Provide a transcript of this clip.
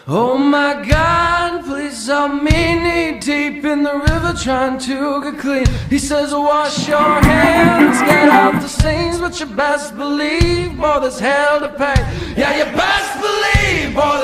Oh my God, please help me, knee deep in the river trying to get clean. He says wash your hands, get out the stains, but you best believe, boy, there's hell to pay. Yeah, you best believe, boy,